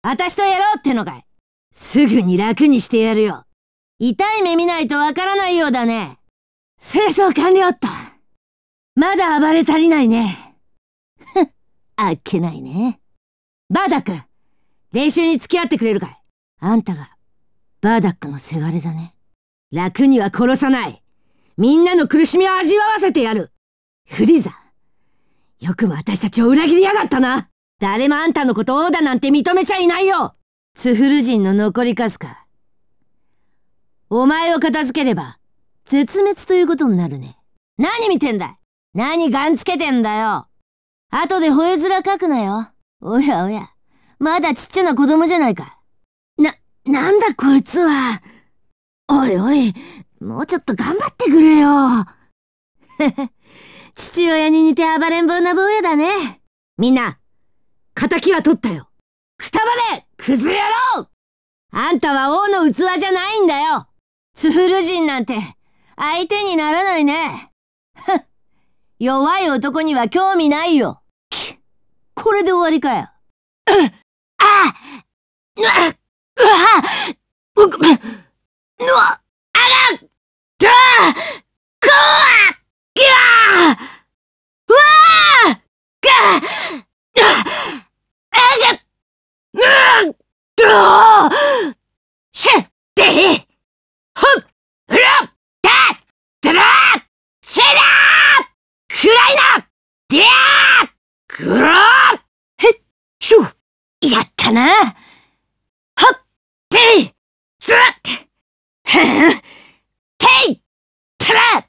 私とやろうってのかい。すぐに楽にしてやるよ。痛い目見ないとわからないようだね。清掃完了っと。まだ暴れ足りないね。ふっ、あっけないね。バーダック、練習に付き合ってくれるかい。あんたがバーダックのせがれだね。楽には殺さない。みんなの苦しみを味わわせてやる。フリーザ、よくも私たちを裏切りやがったな。誰もあんたのことを王だなんて認めちゃいないよ。ツフル人の残りかすか。お前を片付ければ絶滅ということになるね。何見てんだい。何ガンつけてんだよ。後で吠え面かくなよ。おやおや、まだちっちゃな子供じゃないか。なんだこいつは。おいおい、もうちょっと頑張ってくれよ。父親に似て暴れん坊な坊やだね。みんな、仇は取ったよ。くたばれ、クズ野郎。あんたは王の器じゃないんだよ。ツフル人なんて相手にならないね。弱い男には興味ないよ。これで終わりかよ。ごめん。やったな。はってつらっていつらっ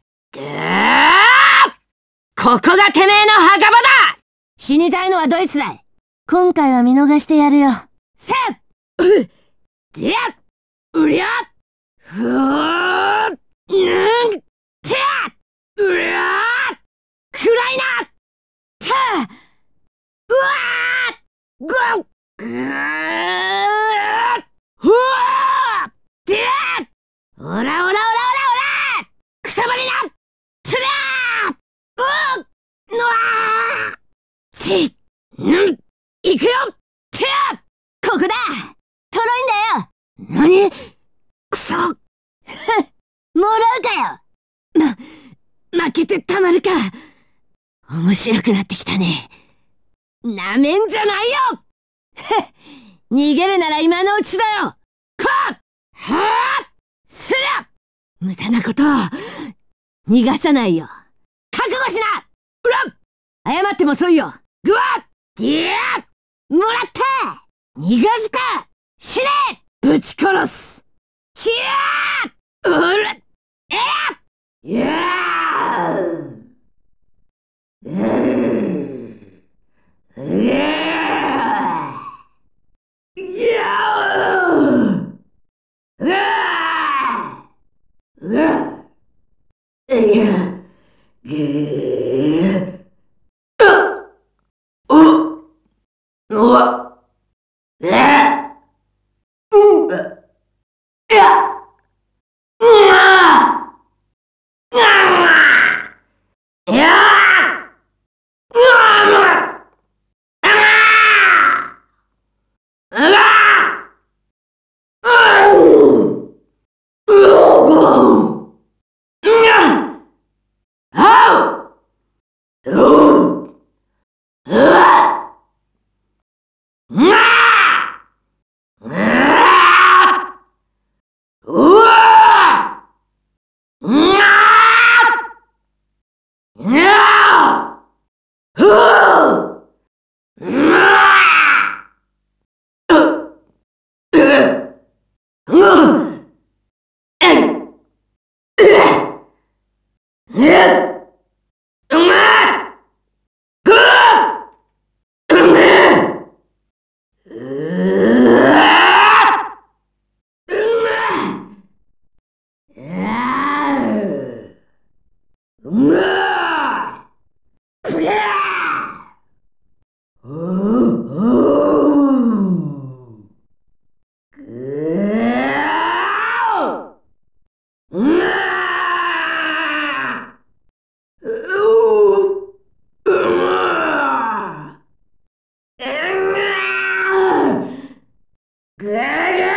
ここがてめえの墓場だ。死にたいのはどいつだい。今回は見逃してやるよ。せっでやうりゃふーぬんてやうりゃ暗いなたうわーごっぐーふわーでやおらおらおらおらおらくたばりなつらーうのわちぬんいくよてやここだとろいんだよ。なにくそもらうかよ。負けてたまるか。面白くなってきたね。なめんじゃないよ。逃げるなら今のうちだよ。はあすら無駄なことを逃がさないよ。覚悟しな。うら謝ってもそいよ。ぐわっいやもらった逃がすか死ねぶち殺すひゃーうらいやぐー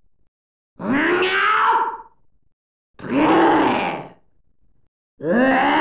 うわ